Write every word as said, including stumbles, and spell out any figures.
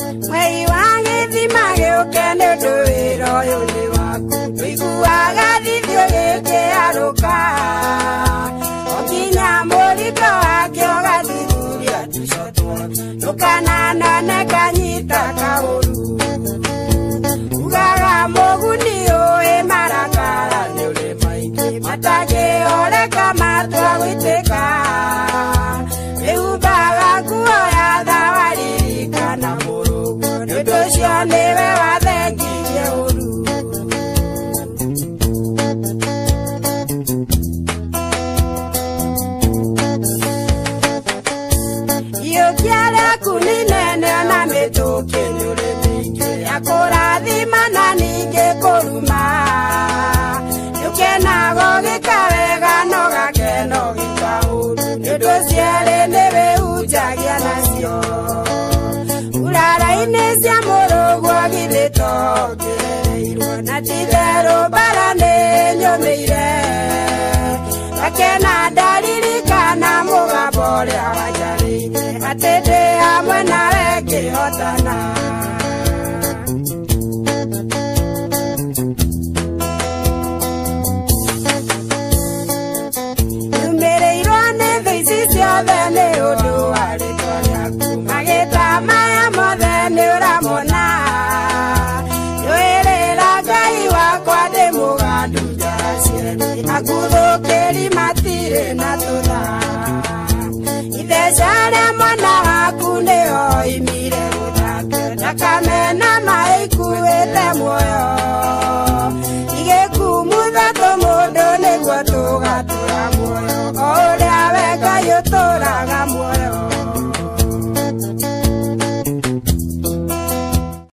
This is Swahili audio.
mweri wa githima gĩũke nĩ ũndũ wĩra ũyũ nĩ waku ũiguaga thithio gĩkĩarũka okinya mũriko wake ũgathuthuria tũcotwo ndũkananone kanyita kaũru ugaga mũguni ũĩ marakara nĩ ũrĩ maingĩ matangĩoreka matua gwĩtĩka rĩumbaga nguo ya thawaririkana mũrũguo nĩ ũndũ ũcio nĩwe wathengirie ũru iũkia rĩaku nĩ nene na mĩtũkĩ nĩ ũrĩ mĩingĩ ya kũrathima na ningĩ kũruma nĩũkenagwo gĩkawega no gakeno gĩkaũru nĩ ũndũ cierĩ nĩwĩhunjagia nacio urara-inĩ cia mũrũguo githĩ tongereirwo na ti-itherũ mbara nĩ nyũmĩire gakena ndaririkana mũgambo ũrĩa wanjarĩire atĩ ndĩ hamwe nawe ngĩhotana nyumĩrĩirwo nĩ thũ ici ciothe nĩ ũndũ wa rĩtwa rĩaku magĩta maya mothe nĩ ũramona nĩwĩrĩra Ngai wakwa ndĩ mũgandu njara cierĩ akuthũkĩri matirĩ na tũtha itheca rĩa mwana waku nĩo imire